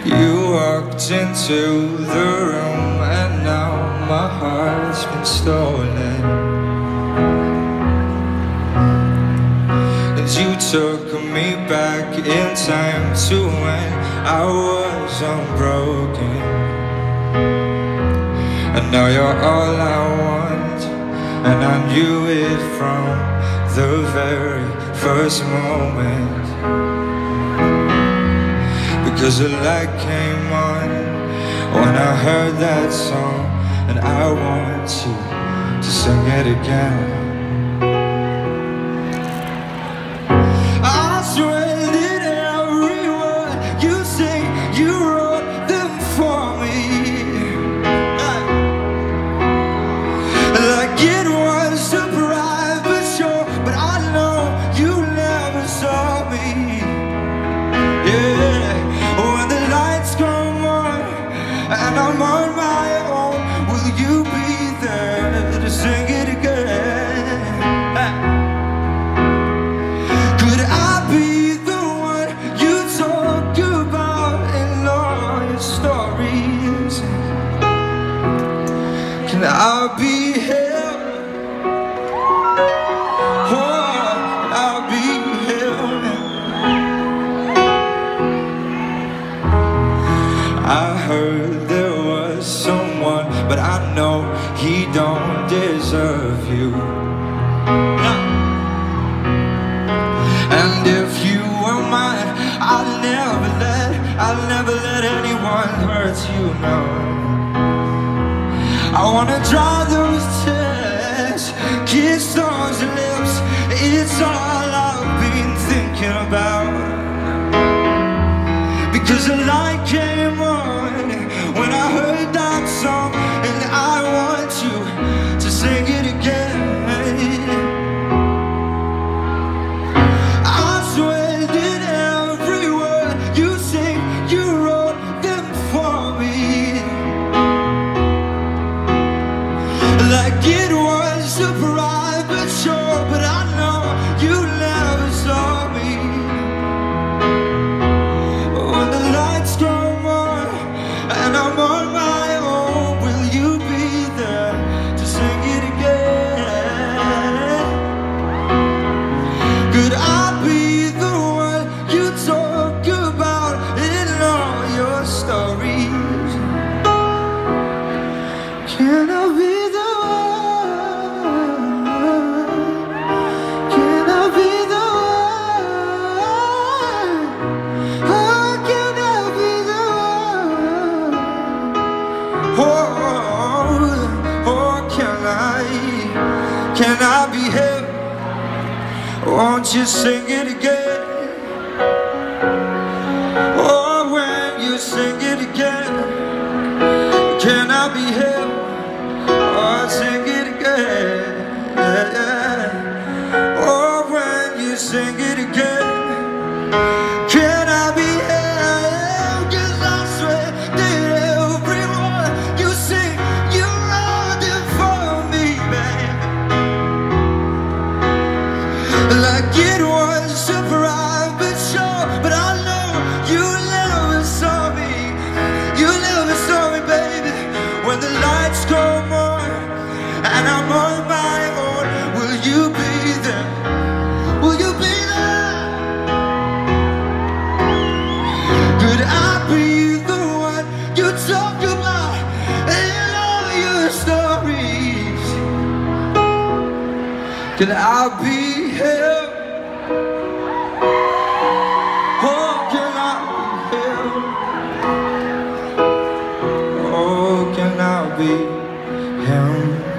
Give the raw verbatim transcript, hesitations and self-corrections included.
You walked into the room and now my heart's been stolen. And you took me back in time to when I was unbroken. And now you're all I want, and I knew it from the very first moment. Because the light came on when I heard that song, and I want you to sing it again. I swear that every word you sing, you wrote them for me. Like it was a private show, but I know you never saw me. Yeah. When the lights come on and I'm on my own, will you be there to sing it again? Could I be the one you talk about in all your stories? Can I be here? Oh, I'll be here. I heard there was someone, but I know he don't deserve you. No. And if you were mine, I'll never let, I'll never let anyone hurt you, no. I wanna dry those tears, kiss those lips, it's all I've been thinking about. Because the light came on when I heard that song, and I want you to sing it again. I swear that every word you sing, you wrote them for me. Like it was a private show, but I know you never saw me. When the lights come on and I'm on my own, will you be there to sing it again? Could I be the one you talk about in all your stories? Can I be the one? Can I be the one? Oh, can I be the one? Oh, oh, can I? Can I be him? Won't you sing it again? Oh, when you sing it again, can I be him? Oh, sing it again. Yeah, yeah. Oh, when you sing it again, can I be him? 'Cause I swear that every word you sing, you wrote it for me, babe. Like it was a private show, but I know you never saw me. You never saw me, baby. When the lights come on and I'm on my own, will you be there? Will you be there? Could I be the one you talk about in all your stories? Can I be here? Oh, can I be here? Oh, can I be him?